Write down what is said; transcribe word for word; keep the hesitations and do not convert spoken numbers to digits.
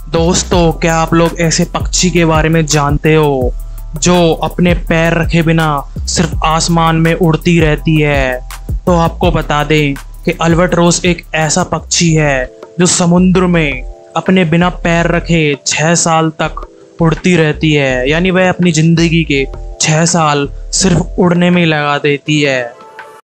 दोस्तों, क्या आप लोग ऐसे पक्षी के बारे में जानते हो जो अपने पैर रखे बिना सिर्फ आसमान में उड़ती रहती है? तो आपको बता दें कि अल्बाट्रोस एक ऐसा पक्षी है जो समुद्र में अपने बिना पैर रखे छः साल तक उड़ती रहती है। यानी वह अपनी ज़िंदगी के छः साल सिर्फ उड़ने में ही लगा देती है।